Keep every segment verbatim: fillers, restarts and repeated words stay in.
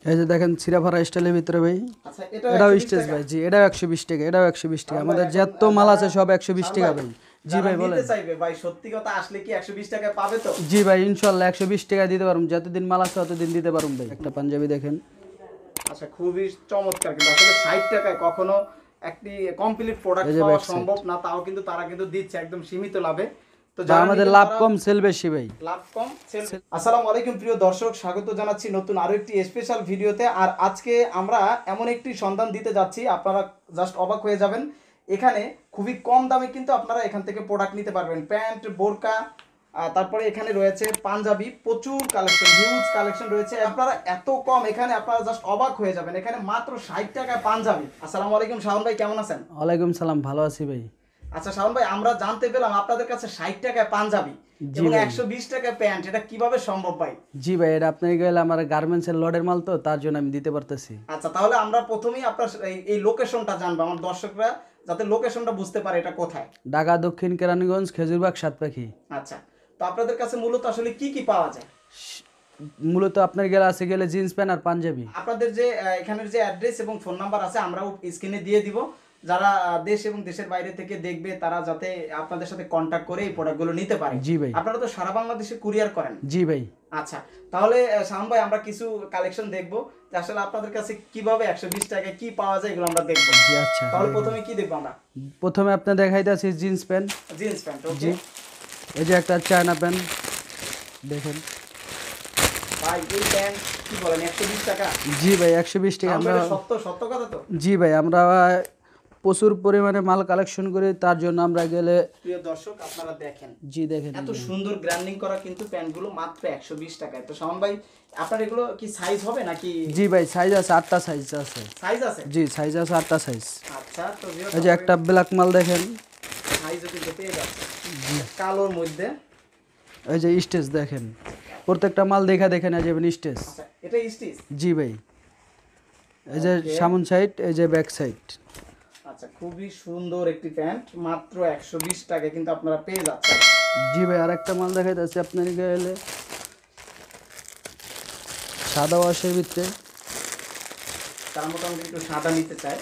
এই যে দেখেন ছিড়াফাড়া স্টাইলের ভিতরে ভাই। আচ্ছা এটাও স্টেজ ভাই। জি এটাও একশো বিশ টাকা, এটাও একশো বিশ টাকা। আমাদের যত মাল আছে সব একশো বিশ টাকা ভাই। জি ভাই বলেন। নিতে চাইবে ভাই সত্যি কথা আসলে কি একশো বিশ টাকায় পাবে তো? জি ভাই ইনশাআল্লাহ একশো বিশ টাকা দিতে পারুম, যতদিন মাল আছে ততদিন দিতে পারুম ভাই। একটা পাঞ্জাবি দেখেন। আচ্ছা খুবই চমৎকার, কিন্তু আসলে ষাট টাকায় কখনো একটি কমপ্লিট প্রোডাক্ট পাওয়া সম্ভব না, তাও কিন্তু তারা কিন্তু দিচ্ছে একদম সীমিত লাভে। তো আমাদের লাভ কম সেল বেশি ভাই। লাভ কম সেল। আসসালামু আলাইকুম প্রিয় দর্শক, স্বাগত জানাচ্ছি নতুন আরো একটি স্পেশাল ভিডিওতে। আর আজকে আমরা এমন একটি সন্ধান দিতে যাচ্ছি, আপনারা জাস্ট অবাক হয়ে যাবেন। এখানে খুবই কম দামে কিন্তু আপনারা এখান থেকে প্রোডাক্ট নিতে পারবেন। প্যান্ট, বোরকা, তারপরে এখানে রয়েছে পাঞ্জাবি, প্রচুর কালেকশন, হিউজ কালেকশন রয়েছে। আপনারা এত কম, এখানে আপনারা জাস্ট অবাক হয়ে যাবেন। এখানে মাত্র ষাট টাকায় পাঞ্জাবি। আসসালামু আলাইকুম শাওন ভাই, কেমন আছেন? ওয়ালাইকুম সালাম, ভালো আছি ভাই। আচ্ছা শাওন ভাই, আমরা জানতে পেলাম আপনাদের কাছে ষাট টাকায় পাঞ্জাবি এবং একশো বিশ টাকায় প্যান্ট, এটা কিভাবে সম্ভব ভাই? জি ভাই, এটা আপনার গেলে আমার গার্মেন্টস এর লডের মাল, তো তার জন্য আমি দিতে পারতেছি। আচ্ছা তাহলে আমরা প্রথমেই আপনার এই লোকেশনটা জানবো, আমার দর্শকরা যাতে লোকেশনটা বুঝতে পারে এটা কোথায়। ঢাকা দক্ষিণ কেরানীগঞ্জ, খেজুরবাগ, সাতপাখি। আচ্ছা, তো আপনাদের কাছে মূলত আসলে কি কি পাওয়া যায়? মূলত আপনার গেলে আছে গেলে জিন্স প্যান্ট আর পাঞ্জাবি। আপনাদের যে এখানের যে অ্যাড্রেস এবং ফোন নাম্বার আছে আমরাও স্ক্রিনে দিয়ে দিব, যারা দেশ এবং দেশের বাইরে থেকে দেখবে তারা যাতে আপনাদের সাথে কন্ট্যাক্ট করে এই প্রোডাক্টগুলো নিতে পারে। জি ভাই। আপনারা তো সারা বাংলাদেশে কুরিয়ার করেন? জি ভাই। আচ্ছা তাহলে শাওন ভাই, আমরা কিছু কালেকশন দেখবো যে আসলে আপনাদের কাছে কিভাবে একশো বিশ টাকায় কি পাওয়া যায়, এগুলো আমরা দেখবো। জি আচ্ছা, তাহলে প্রথমে কি দেখবো আমরা? প্রথমে আপনি দেখাইতেছি জিন্স প্যান্ট। জিন্স প্যান্ট, জি। এই যে একটা চায়না প্যান্ট দেখেন ভাই, এই প্যান্ট কি বলেন একশো বিশ টাকা? জি ভাই একশো বিশ টাকা। আমরা সত্য সত্য কথা তো? জি ভাই, আমরা প্রচুর পরিমাণে মাল কালেকশন করি, তার জন্য আমরা গেলে। প্রিয় দর্শক আপনারা দেখেন, জি দেখেন এত সুন্দর ব্র্যান্ডিং করা কিন্তু প্যান্টগুলো মাত্র একশো বিশ টাকায়। তো শাওন ভাই, আপনার এগুলো কি সাইজ হবে নাকি? জি ভাই সাইজ আছে, আটটা সাইজ আছে। সাইজ আছে? জি সাইজ আছে আটটা সাইজ। আচ্ছা, তো এই যে একটা ব্ল্যাক মাল দেখেন, সাইজও কিন্তু পেয়ে যাচ্ছে কালোর মধ্যে। এই যে স্টেজ দেখেন, প্রত্যেকটা মাল দেখা দেখে না যাবেন স্টেজ। আচ্ছা, এটা স্টিচ? জি ভাই। এই যে সামন সাইড, এই যে ব্যাক সাইড। আচ্ছা, খুবই সুন্দর একটি প্যান্ট, মাত্র একশো বিশ টাকায় কিন্তু আপনারা পেয়ে যাচ্ছেন। জি ভাই, আর একটা মাল দেখাইতেছি আপনার গেলে সাদা ওয়াশের ভিতরে। তার মোটামুটি একটু সাদা নিতে চায়।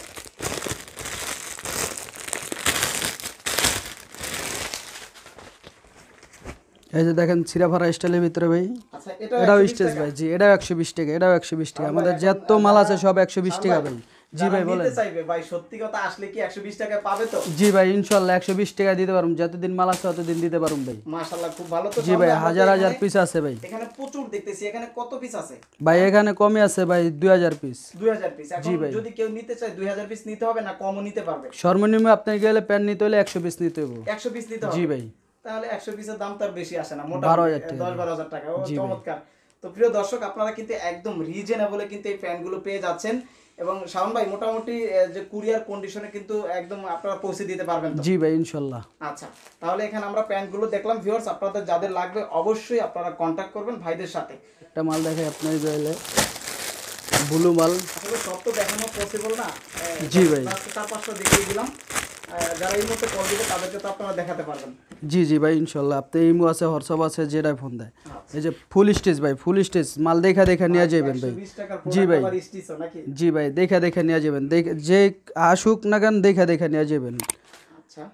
এই যে দেখেন ছিড়াফাড়া স্টাইলের ভিতরে ভাই। আচ্ছা, এটাও স্টেজ ভাই। জি এটাও একশো বিশ টাকা, এটাও একশো বিশ টাকা। আমাদের যত মাল আছে সব একশো বিশ টাকা ভাই। জি ভাই বলেন। নিতে চাইবে ভাই সত্যি কথা আসলে কি একশো বিশ টাকায় পাবে তো? জি ভাই ইনশাআল্লাহ একশো বিশ টাকা দিতে পারুম, যতদিন মাল আছে ততদিন দিতে পারুম ভাই। মাশাআল্লাহ, খুব ভালো। তো জি ভাই, হাজার হাজার পিস আছে ভাই। এখানে প্রচুর দেখতেছি, এখানে কত পিস আছে ভাই? এখানে কমই আছে ভাই, দুই হাজার পিস। দুই হাজার পিস। এখন যদি কেউ নিতে চায় দুই হাজার পিস নিতে হবে না কমও নিতে পারবে? সর্বনিম্ন আপনার গেলে প্যান্ট নিতে হলে একশো পিস নিতে হবে। একশো পিস নিতে হবে? জি ভাই। তাহলে একশো পিসের দাম তো আর বেশি আসে না, মোটামুটি দশ বারো হাজার টাকা। ও চমৎকার। তো প্রিয় দর্শক আপনারা কিন্তু একদম রিজনেবলে কিন্তু এই প্যান্টগুলো পেয়ে যাচ্ছেন। এবং শাওন ভাই, মোটামুটি যে কুরিয়ার কন্ডিশনে কিন্তু একদম আপনারা পৌঁছে দিতে পারবেন তো? জি ভাই ইনশাআল্লাহ। আচ্ছা, তাহলে এখানে আমরা প্যান্টগুলো দেখলাম। ভিউয়ার্স, আপনাদের যাদের লাগবে অবশ্যই আপনারা কন্টাক্ট করবেন ভাইদের সাথে। একটা মাল দেখাই আপনার গেলে, ব্লু মাল। আসলে সব তো দেখানো পসিবল না। জি ভাই। চার পাঁচটা দেখিয়ে দিলাম, যারা এই মুহূর্তে কল দিবে তাদেরকে তো আপনারা দেখাতে পারবেন। জি জি ভাই ইনশাআল্লাহ। আপনি ইমো আছে, হোয়াটসঅ্যাপ আছে, যেটাই ফোন দেয়। এই যে ফুল স্টেজ ভাই, ফুল স্টেজ মাল দেখা দেখা নিয়ে যাবেন ভাই। জি ভাই। জি ভাই, দেখা দেখা নিয়ে যাবেন, যে আসুক না কেন দেখা দেখা নিয়ে যাবেন। আচ্ছা,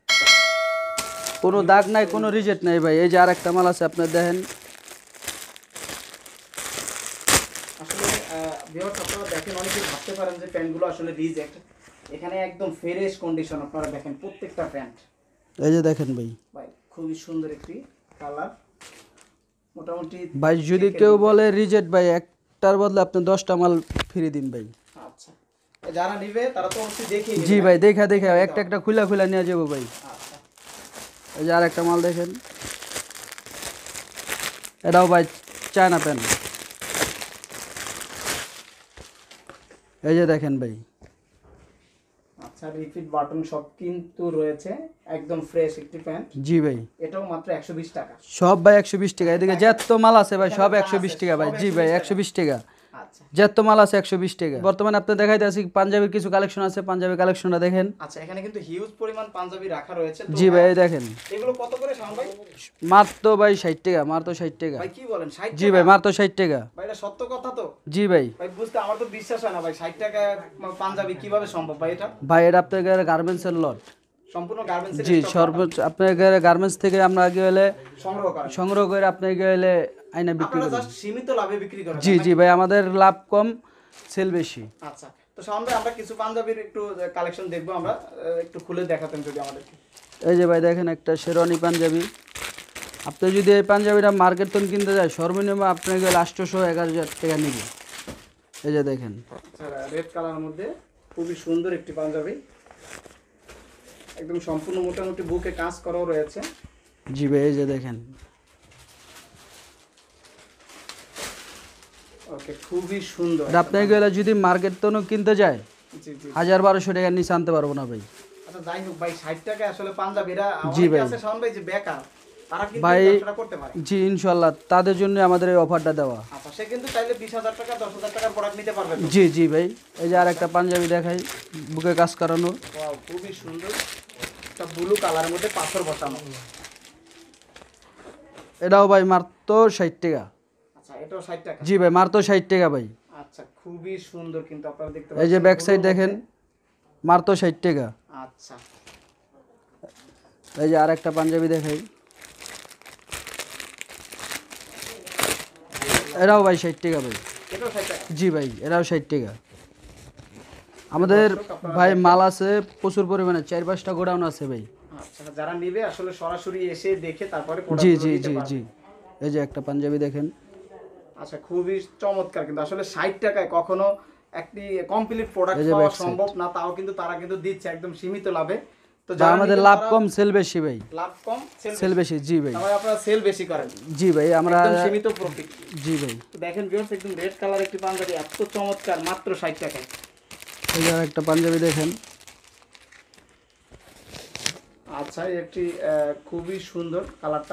কোনো দাগ নাই, কোনো রিজেক্ট নাই ভাই। এই যে আর একটা মাল আছে আপনার দেখেন। আসলে ভিউয়ার্স আপনারা দেখেন, অনেকেই ভাবতে পারেন যে প্যান্টগুলো আসলে রিজেক্ট। এখানে একদম ফ্রেশ কন্ডিশন, আপনারা দেখেন প্রত্যেকটা প্যান্ট। এই যে দেখেন ভাই। ভাই খুবই সুন্দর একটি কালার, মোটামুটি। ভাই যদি কেউ বলে রিজেক্ট ভাই, একটার বদলে আপনি দশটা মাল ফ্রি দিন ভাই। আচ্ছা, যারা নিবে তারা তো অবশ্যই দেখে। জি ভাই, দেখা দেখা একটা একটা খুলা খুলা নিয়ে যাবো ভাই। আচ্ছা, এই যে আর একটা মাল দেখেন, এটাও ভাই চায়না প্যান্ট। এই যে দেখেন ভাই। আচ্ছা, রিপিট বাটন সব কিন্তু রয়েছে, একদম ফ্রেশ একটি প্যান্ট। জি ভাই। এটাও মাত্র একশো বিশ টাকা। সব ভাই একশো বিশ টাকা। এদিকে যত মাল আছে ভাই সব একশো বিশ টাকা ভাই। জি ভাই একশো বিশ টাকা। আচ্ছা যত মাল আছে একশো বিশ টাকা। বর্তমানে আপনি দেখাইতে আছি পাঞ্জাবির কিছু কালেকশন আছে, পাঞ্জাবি কালেকশনটা দেখেন। আচ্ছা এখানে কিন্তু হিউজ পরিমাণ পাঞ্জাবি রাখা রয়েছে। জি ভাই এই দেখেন, এগুলো কত করে শাওন ভাই? মাত্র ভাই ষাট টাকা, মাত্র ষাট টাকা। ভাই কি বলেন ষাট? জি ভাই মাত্র ষাট টাকা। ভাই এটা সত্য কথা তো? জি ভাই। ভাই বুঝতে আমার তো বিশ্বাস হয় না ভাই, ষাট টাকা পাঞ্জাবি কিভাবে সম্ভব ভাই? এটা ভাই এটা আপনার গার্মেন্টসের লট, সম্পূর্ণ গার্মেন্টসের জি সর্বোচ্চ আপনার গার্মেন্টস থেকে আমরা আগে হলে সংগ্রহ করেন, সংগ্রহ করে আপনার গেলে আইনা বিক্রি আপনারা করি। জাস্ট সীমিত লাভে বিক্রি করেন? জি জি ভাই, আমাদের লাভ কম, সেল বেশি। আচ্ছা তো শাওন ভাই আমরা কিছু পাঞ্জাবির একটু কালেকশন দেখবো, আমরা একটু খুলে দেখাতেন যদি আমাদেরকে। এই যে ভাই দেখেন একটা শেরওয়ানি পাঞ্জাবি, আপনি যদি এই পাঞ্জাবিটা মার্কেট থেকে কিনতে যায় সর্বনিম্ন আপনাকে আটশোশো এক হাজার টাকা নিবে। এই যে দেখেন রেড কালারের মধ্যে খুবই সুন্দর একটি পাঞ্জাবি, একদম সম্পূর্ণ মোটামুটি বুকে কাজ করাও রয়েছে। জি ভাই এই যে দেখেন, ওকে খুবই সুন্দর। এটা আপনাকে গেলে যদি মার্কেট থেকে কিনতে যায় জি জি হাজার বারোশো টাকার নিচে আনতে পারবো না ভাই। আচ্ছা যাই হোক ভাই, ষাট টাকায় আসলে পাঞ্জাবিরা জি অনেকে ভাই। আছে শাওন ভাই যে বেকার, তারা কিন্তু ভাই এই ব্যবসাটা করতে পারে। জি ইনশাল্লাহ, তাদের জন্য আমাদের এই অফারটা দেওয়া। আচ্ছা সে কিন্তু চাইলে বিশ হাজার টাকা দশ হাজার টাকার প্রোডাক্ট নিতে পারবে তো? জি জি ভাই, এই যে আর একটা পাঞ্জাবি দেখাই বুকে কাজ করানো। ওয়াও খুবই সুন্দর, একটা ব্লু কালারের মধ্যে পাথর বসানো। এটাও ভাই মাত্র ষাট টাকা। আচ্ছা এটাও ষাট টাকা? জি ভাই মাত্র ষাট টাকা ভাই। আচ্ছা খুবই সুন্দর কিন্তু আপনারা দেখতে এই যে পাচ্ছেন ব্যাক সাইড blue দেখেন, মধ্যে। মাত্র ষাট টাকা। আচ্ছা এই যে আর একটা পাঞ্জাবি দেখাই, এটাও ভাই ষাট টাকা ভাই। এটাও ষাট টাকা? জি ভাই এটাও ষাট টাকা। আমাদের ভাই মাল আছে প্রচুর পরিমাণে, চার পাঁচটা গোডাউন আছে ভাই। আচ্ছা যারা নেবে আসলে সরাসরি এসে দেখে তারপরে জি প্রোডাক্টগুলো জি নিতে জি পারবে। জি এই যে একটা পাঞ্জাবি দেখেন। আচ্ছা খুবই চমৎকার, কিন্তু আসলে ষাট টাকায় কখনো একটি কমপ্লিট প্রোডাক্ট এই যে পাওয়া back side। সম্ভব না, তাও কিন্তু তারা কিন্তু দিচ্ছে একদম সীমিত লাভে। তো ভাই যারা আমাদের নিবেন লাভ তারা কম সেল বেশি ভাই, লাভ কম সেল সেল বেশি। জি ভাই তাহলে আপনারা সেল বেশি করেন? জি ভাই আমরা একদম সীমিত প্রফিট। জি ভাই। তো দেখেন ভিউয়ার্স একদম রেড কালার একটি পাঞ্জাবি এত চমৎকার মাত্র ষাট টাকায়। এই যে আর একটা পাঞ্জাবি দেখেন। আচ্ছা একটি আহ, খুবই সুন্দর কালারটা।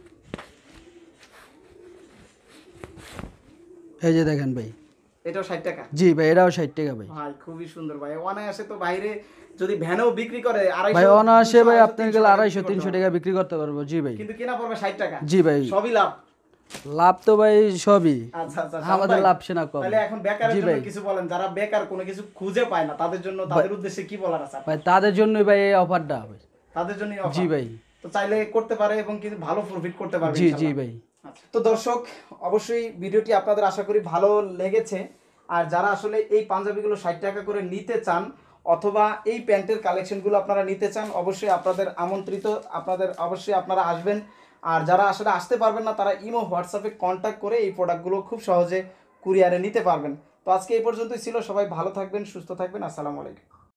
এই যে দেখেন ভাই, এটাও ষাট টাকা? জি ভাই এটাও ষাট টাকা ভাই। ভাই খুবই সুন্দর ভাই, অনায়াসে তো বাইরে যদি ভ্যানেও বিক্রি করে আড়াইশো ভাই অনায়াসে ভাই তিনশো, আপনার তিনশো গেলে টাকা আড়াইশো বিক্রি তিনশো করতে টাকা বিক্রি করতে পারবো। জি ভাই পারবে। কিন্তু কেনা পড়বে ষাট টাকা? জি ভাই সবই লাভ। লাভ তো ভাই সবই, আচ্ছা আচ্ছা আমাদের লাভ সে না কম। তাহলে এখন বেকারের জি জন্য ভাই। কিছু বলেন, যারা বেকার কোনো কিছু খুঁজে পায় না তাদের জন্য, তাদের উদ্দেশ্যে কি বলার আছে আপনার? ভাই তাদের জন্যই ভাই এই অফারটা ভাই। তাদের জন্য জি ভাই তো চাইলে করতে পারে এবং কিন্তু ভালো প্রফিট করতে পারবে জি জি ইনশাআল্লাহ। ভাই। আচ্ছা, তো দর্শক অবশ্যই ভিডিওটি আপনাদের আশা করি ভালো লেগেছে। আর যারা আসলে এই পাঞ্জাবিগুলো ষাট টাকা করে নিতে চান অথবা এই প্যান্টের কালেকশনগুলো আপনারা নিতে চান, অবশ্যই আপনাদের আমন্ত্রিত, আপনাদের অবশ্যই আপনারা আসবেন। আর যারা আসলে আসতে পারবেন না তারা ইমো হোয়াটসঅ্যাপে কন্ট্যাক্ট করে এই প্রোডাক্টগুলো খুব সহজে কুরিয়ারে নিতে পারবেন। তো আজকে এই পর্যন্তই ছিল, সবাই ভালো থাকবেন, সুস্থ থাকবেন, আসসালামু আলাইকুম।